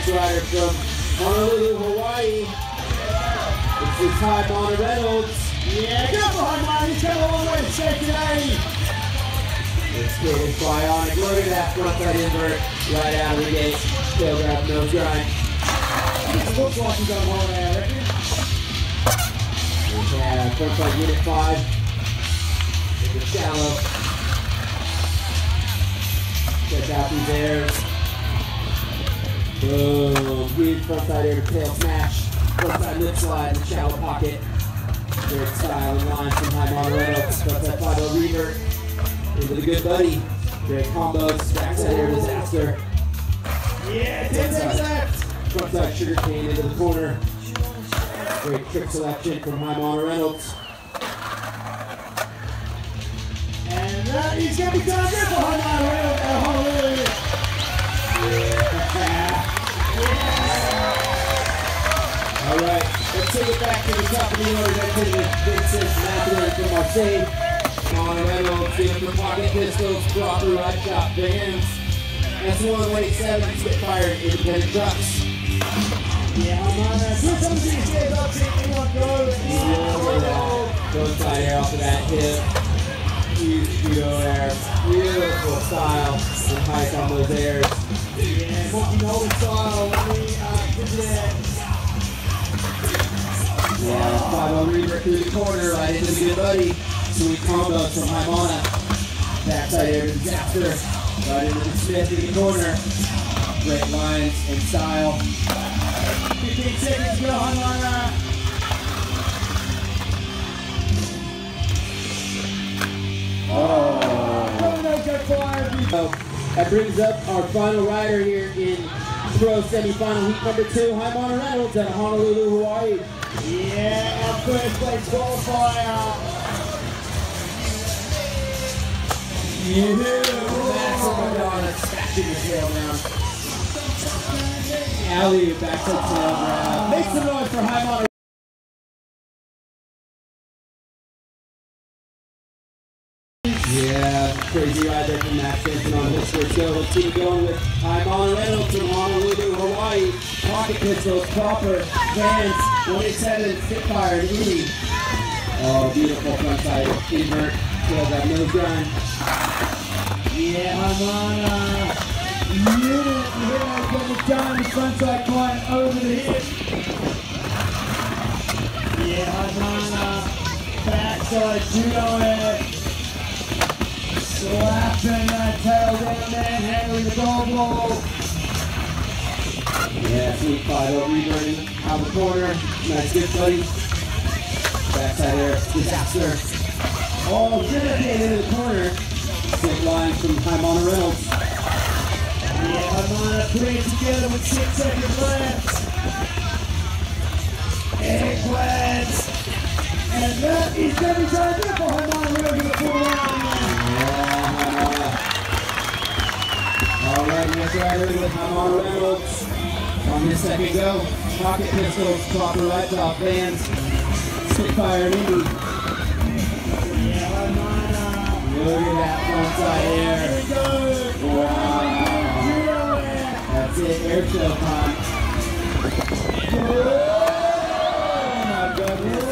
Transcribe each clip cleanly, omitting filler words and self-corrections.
next rider from Honolulu, Hawaii. This is Heimana Reynolds. Yeah, go for Heimana. He's come a long way to say today. It's skated bionic. Look at that frontside invert right out of the gate. Tail grab, nose grind. It looks like he's on one there, I reckon. Yeah, frontside unit 5. It's shallow. Check out these airs. Boom. Huge frontside air to tail smash. Frontside lip slide in the shallow pocket. Great style and line from Heimana Reynolds. Frontside 5-0 revert. Into the good buddy. Great combos. Backside air disaster. Yeah, 10 seconds left. Frontside sugar cane into the corner. Great trick selection from Heimana Reynolds. And that is going to be done there for Heimana Reynolds at Honolulu. All right, let's take it back to the top of the order. That's in the big Cincinnati from Marseille. Heimana Reynolds, giving the pocket pistols, proper right shot bands. That's 187 Spitfire independent trucks. Yeah, Heimana, do something to get up, taking on goes. Go inside air off of that hip. Huge judo air. Beautiful style and height on those airs. Yeah, monkey nose style. Yeah, 5-0 revert through the corner, right into the good buddy. Sweet combos from Heimana. Backside air disaster. Right into the Smith in the corner. Great lines and style. 15 seconds to go, Heimana. So that brings up our final rider here in pro semifinal heat number 2, Heimana Reynolds at Honolulu, Hawaii. Yeah, our first place qualifier. Maximum Madonna smashing the tail down. Alley back to the tail grab. Make some noise for Heimana. Yeah, crazy ride there from Max Simpson on his first go. Let's keep going with Heimana Reynolds from Honolulu, Hawaii. Pocket pistols, proper, hands, 187, Spitfire, and Udi. Oh, beautiful frontside invert. Tail grab, nose grind. Yeah, Heimana. Unit, you hear that get it done. The frontside climb over the hip. Yeah, Heimana. Backside judo air. Slapping that tail down there, handling the goal ball. Yeah, sweet 5-0 reverting out the corner. Nice good buddy. Backside air, disaster. Oh, sugar cane into the corner. Sick line from Heimana Reynolds. Yeah, Heimana putting it together with 6 seconds left. Eggplants. And that is going to be time there for Heimana Reynolds in the full round. All right, next rider with Heimana Reynolds on his second go. Pocket pistols, proper right top bands, Spitfire and Indy. Yeah, Heimana. Look at that frontside air. Here we go. Wow. That's it, air show time. Oh my goodness.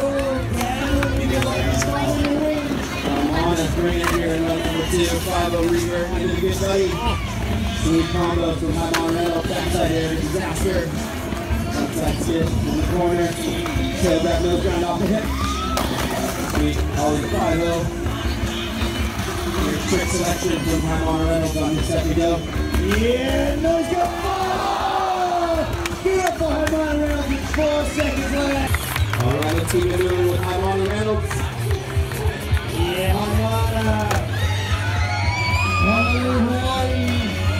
Heimana's bringing it here in number 2, 5-0 revert into the good buddy. Sweet combos from Heimana Reynolds, backside air, disaster. Outside sit in the corner. Tail grab, nose grind off the hip. Sweet, always 5-0. Here's trick selection from Heimana Reynolds on his second go. Yeah, nose go. Oh! Get up for Heimana Reynolds with 4 seconds left. All right, let's keep it moving with Heimana Reynolds. Yeah, Heimana. Honolulu, Hawaii.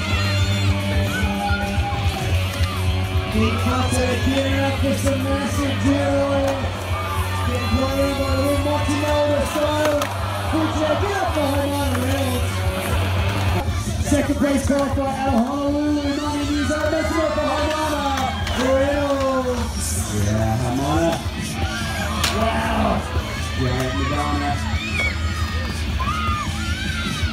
Big contact gearing up for some massive drill. Getting played by a little multi-motor style. Get up for Heimana Reynolds. Second place qualifier out of Honolulu. Money news out. Make it up for Heimana Reynolds. Yeah, Heimana. Wow. Giant Madonna.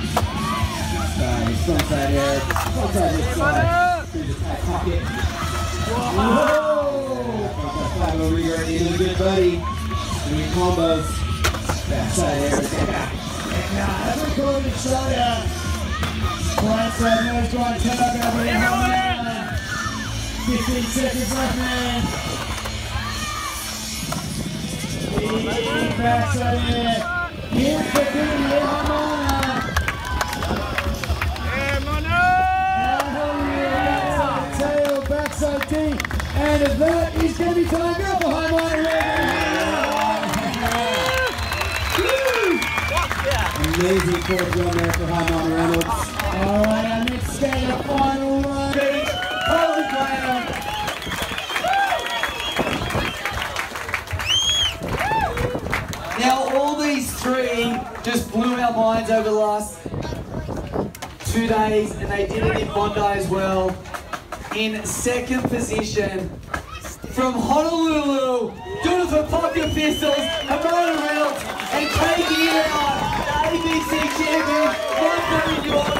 Frontside air, frontside lip slide, through the tight pocket. Whoa! 5-0 revert into the good buddy. Doing combos. Backside air. That's a golden shoulder. Right side nose grind, turn up over here. 15 seconds left, man. Backside air. Here for the Heimana. Backside tail, backside D. And that is going to be time up for Heimana Reynolds. Amazing fourth run there for Heimana Reynolds. Alright, our next skater, final run. Collin Graham. Now all these three just blew our minds over the last 2 days, and they did it in Bondi as well. In second position, from Honolulu, doing it for Pocket Pistols, Heimana Reynolds, and Clay Kreiner, ABC champion, 130 euros.